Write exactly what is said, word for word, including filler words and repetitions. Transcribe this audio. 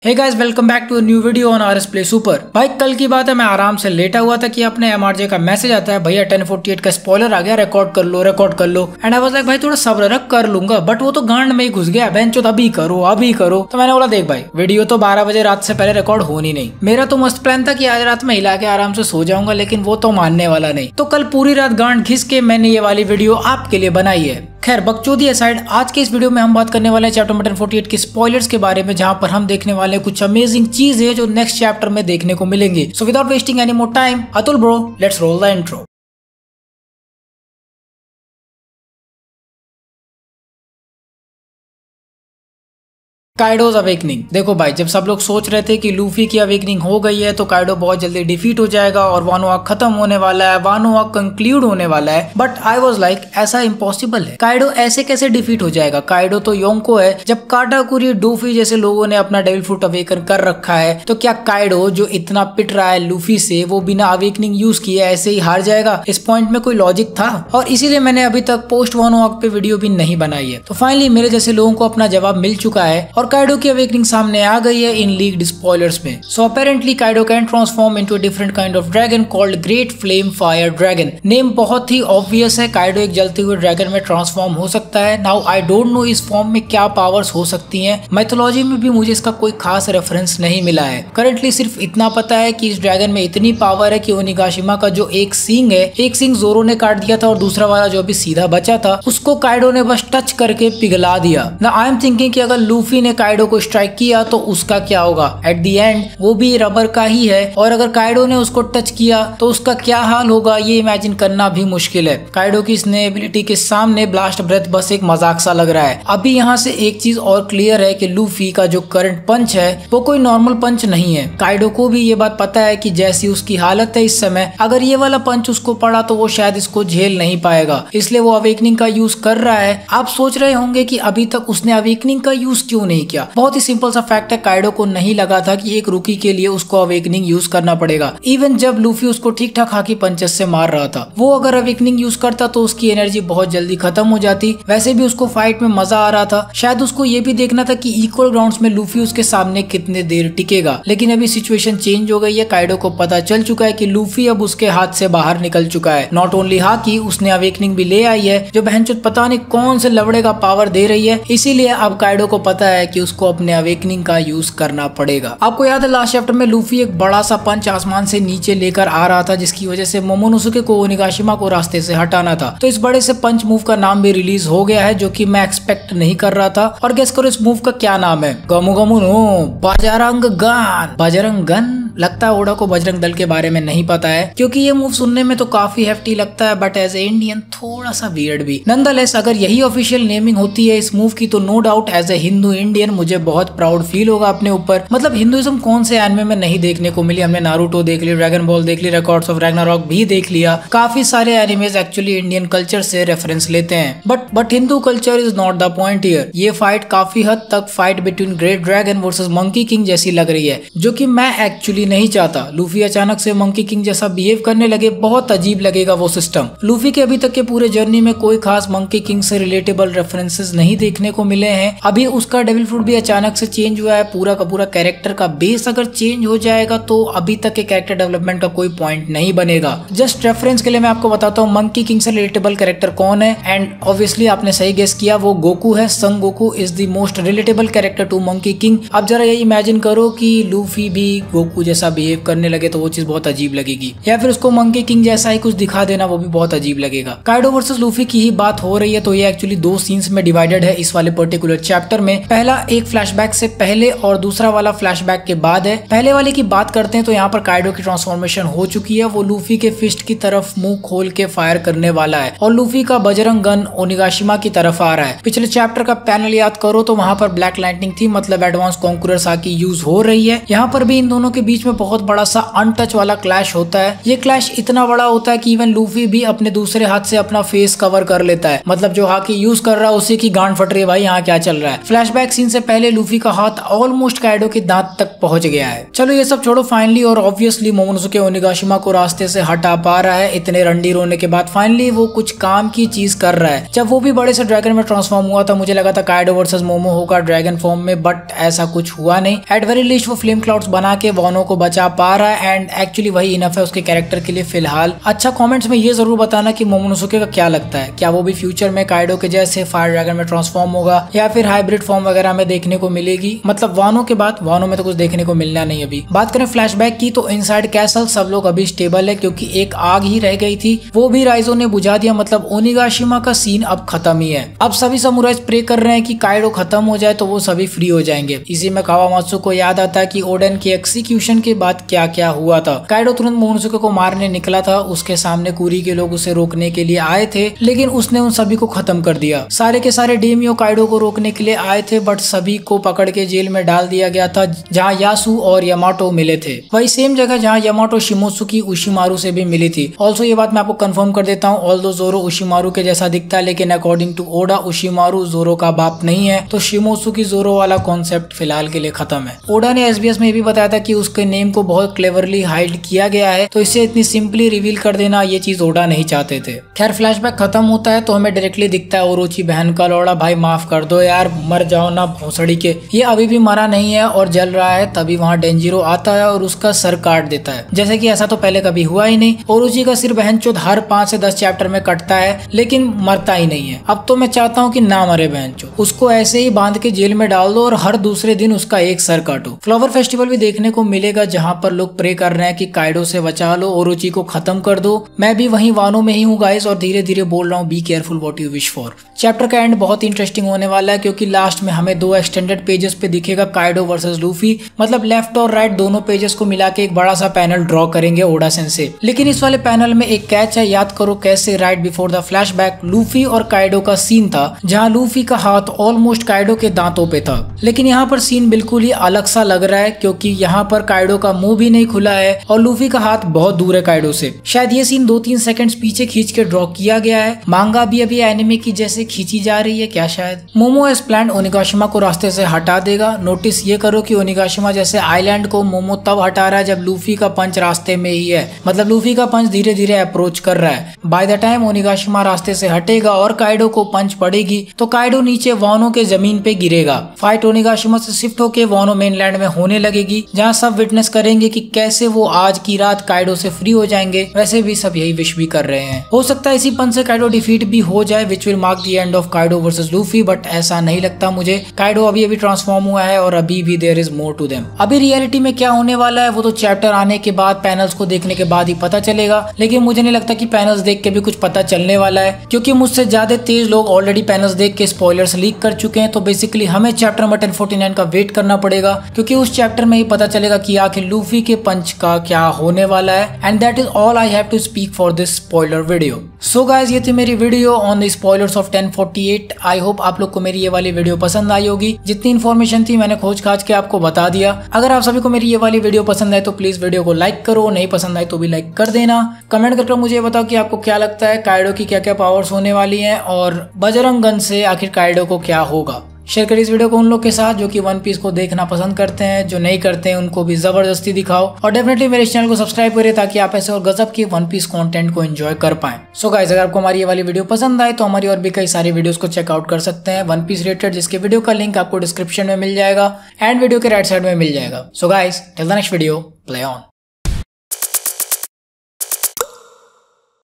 Hey guys, welcome back to a new video on RS play super. भाई कल की बात है, मैं आराम से लेटा हुआ था कि अपने एमआरजे का मैसेज आता है, भैया टेन फोर्टी एट का स्पॉइलर आ गया, रिकॉर्ड कर लो रिकॉर्ड कर लो। एंड आई वाज लाइक भाई थोड़ा सब्र रख, कर लूंगा, बट वो तो गांड में ही घुस गया, बेंचो अभी करो अभी करो। तो मैंने बोला देख भाई, वीडियो तो बारह बजे रात से पहले रिकॉर्ड होनी नहीं। मेरा तो मस्त प्लान था कि आज रात में हिला के आराम से सो जाऊंगा, लेकिन वो तो मानने वाला नहीं। तो कल पूरी रात गांड घिस के मैंने ये वाली वीडियो आपके लिए बनाई है। खैर बकचोदी असाइड, आज के इस वीडियो में हम बात करने वाले हैं chapter number ten forty eight के स्पॉयलर्स के बारे में, जहां पर हम देखने वाले कुछ अमेजिंग चीजें जो नेक्स्ट चैप्टर में देखने को मिलेंगी। So without wasting any more time, Atul bro, let's roll the intro. Kaido's awakening. देखो भाई, जब सब लोग सोच रहे थे कि लूफी की अवेकनिंग हो गई है तो काइडो बहुत जल्दी डिफीट हो जाएगा और वानो आर्क खत्म होने वाला है, वानो आर्क कंक्लूड होने वाला है, बट आई वाज लाइक ऐसा इम्पॉसिबल है। काइडो ऐसे कैसे डिफीट हो जाएगा? काइडो तो योंको है। जब काटाकुरी, डोफी जैसे लोगों ने अपना डेविल फ्रूट अवेकन कर रखा है, तो क्या काइडो जो इतना पिट रहा है लूफी से, वो बिना अवेकनिंग यूज किए ऐसे ही हार जाएगा? इस पॉइंट में कोई लॉजिक था? और इसीलिए मैंने अभी तक पोस्ट वानो आर्क पे वीडियो भी नहीं बनाई है। तो फाइनली मेरे जैसे लोगों को अपना जवाब मिल चुका है और काइडो की अवेकनिंग सामने आ गई है इन लीक्ड स्पॉयलर्स में। So apparently Kaido can transform into a different kind of dragon called great flame fire dragon. Name बहुत ही ऑब्वियस है, काइडो एक जलते हुए ड्रैगन में ट्रांसफॉर्म हो सकता है। नाउ आई डोंट नो इस फॉर्म में क्या पावर्स हो सकती हैं। माइथोलॉजी में भी मुझे इसका कोई खास रेफरेंस नहीं मिला है। करंटली सिर्फ इतना पता है कि इस ड्रैगन में इतनी पावर है कि ओनिगाशिमा का जो एक सींग है, एक सींग जोरो ने काट दिया था और दूसरा वाला जो अभी सीधा बचा था उसको काइडो ने बस टच करके पिघला दिया। ना आई एम थिंकिंग कि अगर लूफी ने काइडो को स्ट्राइक किया तो उसका क्या होगा? एट द एंड वो भी रबर का ही है, और अगर काइडो ने उसको टच किया तो उसका क्या हाल होगा, ये इमेजिन करना भी मुश्किल है। काइडो की इस नई एबिलिटी के सामने ब्लास्ट ब्रेथ बस एक मजाक सा लग रहा है। अभी यहाँ से एक चीज और क्लियर है कि लूफी का जो करंट पंच है वो कोई नॉर्मल पंच नहीं है। काइडो को भी ये बात पता है कि जैसी उसकी हालत है इस समय, अगर ये वाला पंच उसको पड़ा तो वो शायद इसको झेल नहीं पाएगा, इसलिए वो अवेकनिंग का यूज कर रहा है। आप सोच रहे होंगे कि अभी तक उसने अवेकनिंग का यूज क्यों नहीं किया? बहुत ही सिंपल सा फैक्ट है, काइडो को नहीं लगा था कि एक रूकी के लिए उसको अवेकनिंग यूज करना पड़ेगा। इवन जब लूफी उसको ठीक ठाक हाकी पंचेस से मार रहा था, वो अगर अवेकनिंग यूज करता तो उसकी एनर्जी बहुत जल्दी खत्म हो जाती। वैसे भी उसको फाइट में मजा आ रहा था, शायद उसको ये भी देखना था कि इक्वल ग्राउंड्स में लूफी उसके सामने कितने देर टिकेगा। लेकिन अभी सिचुएशन चेंज हो गई है। काइडो को पता चल चुका है कि लूफी अब उसके हाथ से बाहर निकल चुका है। नॉट ओनली हाकी, उसने अवेकनिंग भी ले आई है जो बहनचोद पता नहीं कौन से लवड़े का पावर दे रही है। इसीलिए अब काइडो को पता है कि उसको अपने अवेकनिंग का यूज करना पड़ेगा। आपको याद है लास्ट चैप्टर में लूफी एक बड़ा सा पंच आसमान से नीचे लेकर आ रहा था, जिसकी वजह से मोमोनोसुके को ओनिगाशिमा को रास्ते से हटाना था। तो इस बड़े से पंच मूव का नाम भी रिलीज हो गया है, जो कि मैं एक्सपेक्ट नहीं कर रहा था। और गेस करो इस मूव का क्या नाम है? गमु गमु नो बजरंग गन। बजरंग गन? लगता है ओडा को बजरंग दल के बारे में नहीं पता है, क्योंकि ये मूव सुनने में तो काफी हेफ्टी लगता है, बट एज ए इंडियन थोड़ा सा वियर्ड भी। नंदलेस अगर यही ऑफिशियल नेमिंग होती है इस मूव की, तो no doubt as a Hindu Indian मुझे बहुत प्राउड फील होगा अपने ऊपर। मतलब हिंदुइज्म कौन से एनिमे में नहीं देखने को मिली? हमने नारुतो देख ली, ड्रैगन बॉल देख ली, रिकॉर्ड्स ऑफ रैग्नारॉक भी देख लिया। काफी सारे एनिमेज एक्चुअली इंडियन कल्चर से रेफरेंस लेते हैं, but but Hindu culture is not the point here. ये फाइट काफी हद तक fight between great dragon versus monkey king जैसी लग रही है, जो कि मैं एक्चुअली नहीं चाहता। लूफी अचानक से मंकी किंग जैसा बिहेव करने लगे, बहुत अजीब लगेगा वो सिस्टम। लूफी के अभी तक के पूरे जर्नी में कोई खास मंकी किंग से रिलेटेबल रेफरेंसेस नहीं देखने को मिले हैं। अभी उसका डेविल फ्रूट भी अचानक से चेंज हुआ है, पूरा का पूरा कैरेक्टर का बेस अगर चेंज हो जाएगा तो अभी तक के कैरेक्टर डेवलपमेंट का कोई पॉइंट नहीं बनेगा। जस्ट रेफरेंस के लिए मैं आपको बताता हूँ मंकी किंग से रिलेटेबल कैरेक्टर कौन है, एंड ऑब्वियसली आपने सही गेस किया, वो गोकू है। Son Goku is the most relatable character to monkey king. अब जरा यही इमेजिन करो कि लूफी भी गोकू जैसा बिहेव करने लगे तो वो चीज बहुत अजीब लगेगी, या फिर उसको मंकी किंग जैसा ही कुछ दिखा देना, वो भी बहुत अजीब लगेगा। काइडो वर्सेस लूफी की ही बात हो रही है, तो ये एक्चुअली दो सीन्स में डिवाइडेड है इस वाले पर्टिकुलर चैप्टर में। पहला एक फ्लैशबैक से पहले और दूसरा वाला फ्लैशबैक के बाद है। पहले वाले की बात करते हैं तो यहाँ पर काइडो की ट्रांसफॉर्मेशन हो चुकी है। वो लूफी के फिस्ट की तरफ मुंह खोल के फायर करने वाला है और लूफी का बजरंग गन ओनिगाशिमा की तरफ आ रहा है। पिछले चैप्टर का पैनल याद करो तो वहाँ पर ब्लैक लाइटनिंग थी, मतलब एडवांस कॉन्करर साकी यूज हो रही है। यहाँ पर भी इन दोनों के बीच में बहुत बड़ा सा अनटच वाला क्लैश होता है। ये क्लैश इतना बड़ा होता है कि इवन लूफी भी अपने दूसरे हाथ से अपना फेस कवर कर लेता है। मतलब जो हाकी यूज कर रहा है उसी की गांड फट रही है, भाई यहाँ क्या चल रहा है। फ्लैशबैक सीन सीन से पहले लूफी का हाथ ऑलमोस्ट काइडो के दांत तक पहुंच गया है। चलो ये सब छोड़ो, फाइनली और ऑब्वियसली मोमोनोसुके ओनिगाशिमा को रास्ते से हटा पा रहा है। इतने रंडी रोने के बाद फाइनली वो कुछ काम की चीज कर रहा है। जब वो भी बड़े से ड्रैगन में ट्रांसफॉर्म हुआ था मुझे लगा था काइडो वर्सेस मोमो होगा ड्रैगन फॉर्म में, बट ऐसा कुछ हुआ नहीं। एट वेरी लीस्ट वो फ्लेम क्लाउड्स बना के वानो को बचा पा रहा है एंड एक्चुअली वही इनफ है उसके कैरेक्टर के लिए फिलहाल। अच्छा, कमेंट्स में ये जरूर बताना कि मोमोनोसुके का क्या लगता है, क्या वो भी फ्यूचर में काइडो के जैसे फायर ड्रैगन में ट्रांसफॉर्म होगा या फिर हाइब्रिड फॉर्म वगैरह में देखने को मिलेगी। मतलब वानो के बाद, वानो में तो कुछ देखने को मिलना नहीं। अभी बात करें फ्लैशबैक की तो इनसाइड कैसल सब लोग अभी स्टेबल है क्योंकि एक आग ही रह गई थी, वो भी राइजो ने बुझा दिया। मतलब ओनिगाशिमा का सीन अब खत्म ही है। अब सभी समुराइज प्रे कर रहे हैं कि काइडो खत्म हो जाए तो वो सभी फ्री हो जाएंगे। इसी में कावामात्सु को याद आता है कि ओडेन के एक्सिक्यूशन के बाद क्या क्या हुआ था। काइडो तुरंत मोमोनोसुके को मारने निकला था, उसके सामने कुरी के लोग उसे रोकने के लिए आए थे लेकिन उसने उन सभी को खत्म कर दिया। सारे के सारे डेमियो काइडो को रोकने के लिए आए थे बट सभी को पकड़ के जेल में डाल दिया गया था जहाँ यासु और यामाटो मिले थे, वही सेम जगह जहाँ यामाटो शिमोत्सुकी उशिमारू से भी मिली थी। ऑल्सो ये बात मैं आपको कंफर्म कर देता हूँ, ऑल्दो जोरो उशिमारू के जैसा दिखता है लेकिन अकॉर्डिंग टू ओडा उशिमारू जोरो का बाप नहीं है, तो शिमोत्सुकी जोरो वाला कॉन्सेप्ट फिलहाल के लिए खत्म है। ओडा ने एसबीएस में ये भी बताया था कि उसके नेम को बहुत क्लेवरली हाइड किया गया है, तो इसे इतनी सिंपली रिवील कर देना ये चीज ओडा नहीं चाहते थे। खैर फ्लैशबैक खत्म होता है तो हमें डायरेक्टली दिखता है ओरोची बहन का लौड़ा, भाई माफ कर दो यार, मर जाओ ना भोसड़ी के। ये अभी भी मरा नहीं है और जल रहा है। तभी वहाँ डेंजिरो आता है और उसका सर काट देता है, जैसे कि ऐसा तो पहले कभी हुआ ही नहीं। ओरोची का सिर बहनचोद हर पांच से दस चैप्टर में कटता है लेकिन मरता ही नहीं है। अब तो मैं चाहता हूँ कि ना मरे बहनचोद, उसको ऐसे ही बांध के जेल में डाल दो और हर दूसरे दिन उसका एक सर काटो। फ्लावर फेस्टिवल भी देखने को मिलेगा जहाँ पर लोग प्रे कर रहे हैं कि काइडो से बचा लो, ओरोची को खत्म कर दो। मैं भी वहीं वानो में ही हूँ गाइस और धीरे धीरे बोल रहा हूँ be careful what you wish for. Chapter का एंड बहुत इंटरेस्टिंग होने वाला है क्योंकि लास्ट में हमें दो एक्सटेंडेड पेजेस पे दिखेगा काइडो वर्सेस लूफी। मतलब लेफ्ट और राइट दोनों पेजेस को मिला के एक बड़ा सा पैनल ड्रॉ करेंगे ओडा सेंसे। लेकिन इस वाले पैनल में एक कैच है, याद करो कैसे right before the flashback Luffy और काइडो का सीन था जहाँ लूफी का हाथ ऑलमोस्ट काइडो के दांतों पे था, लेकिन यहाँ पर सीन बिल्कुल ही अलग सा लग रहा है क्योंकि यहाँ पर काइडो का मुंह भी नहीं खुला है और लूफी का हाथ बहुत दूर है काइडो से। शायद ये सीन दो तीन सेकंड्स पीछे खींच के ड्रॉ किया गया है। मांगा भी अभी एनिमे की जैसे खींची जा रही है क्या शायद। मोमो एज प्लान ओनिगाशिमा को रास्ते से हटा देगा। नोटिस ये करो कि ओनिगाशिमा जैसे आइलैंड को मोमो तब हटा रहा है जब लूफी का पंच रास्ते में ही है। मतलब लूफी का पंच धीरे धीरे अप्रोच कर रहा है। बाय द टाइम ओनिगाशिमा रास्ते से हटेगा और काइडो को पंच पड़ेगी तो काइडो नीचे वानो के जमीन पे गिरेगा। फाइट ओनिगाशिमा से शिफ्ट होके वानो मेनलैंड में होने लगेगी जहाँ सब विटनेस करेंगे कि कैसे वो आज की रात काइडो से फ्री हो जाएंगे। वैसे भी सब यही विश भी कर रहे हैं। हो सकता है इसी पंच से काइडो डिफीट भी हो जाए which will mark the end of Kaido versus Luffy, but ऐसा नहीं लगता मुझे। काइडो अभी अभी ट्रांसफॉर्म हुआ है और अभी भी there is more to them. अभी रियलिटी में क्या होने वाला है वो तो चैप्टर आने के बाद, पैनल्स को देखने के बाद ही पता चलेगा। लेकिन मुझे नहीं लगता कि पैनल्स देख के भी कुछ पता चलने वाला है क्योंकि मुझसे ज्यादा तेज लोग ऑलरेडी पैनल्स देख के स्पॉयलर्स लीक कर चुके हैं। तो बेसिकली हमें chapter number ten forty nine का वेट करना पड़ेगा क्योंकि उस चैप्टर में ही पता चलेगा कि आखिर लूफी के पंच का क्या होने वाला है। And that is all I have to speak for this spoiler video. So guys ये थी मेरी video on the spoilers of ten forty eight. I hope आप लोग को मेरी ये वाली वीडियो पसंद आई होगी। जितनी इन्फॉर्मेशन थी मैंने खोज खाज के आपको बता दिया। अगर आप सभी को मेरी ये वाली वीडियो पसंद आए तो प्लीज वीडियो को लाइक करो, नहीं पसंद आए तो भी लाइक कर देना। कमेंट करके मुझे बताओ कि आपको क्या लगता है काइडो की क्या क्या पावर्स होने वाली हैं और बजरंग गन से आखिर काइडो को क्या होगा। शेयर करिए इस वीडियो को उन लोग के साथ जो कि वन पीस को देखना पसंद करते हैं, जो नहीं करते हैं उनको भी जबरदस्ती दिखाओ और डेफिनेटली मेरे चैनल को सब्सक्राइब करिए ताकि आप ऐसे और गजब के वन पीस कंटेंट को एंजॉय कर पाएं। सो गाइस अगर आपको हमारी ये वाली वीडियो पसंद आए तो हमारी और भी कई सारी वीडियोस को चेकआउट कर सकते हैं वन पीस रिलेटेड, जिसके वीडियो का लिंक आपको डिस्क्रिप्शन में मिल जाएगा एंड वीडियो के राइट साइड में मिल जाएगा। So guys till the next video, play on.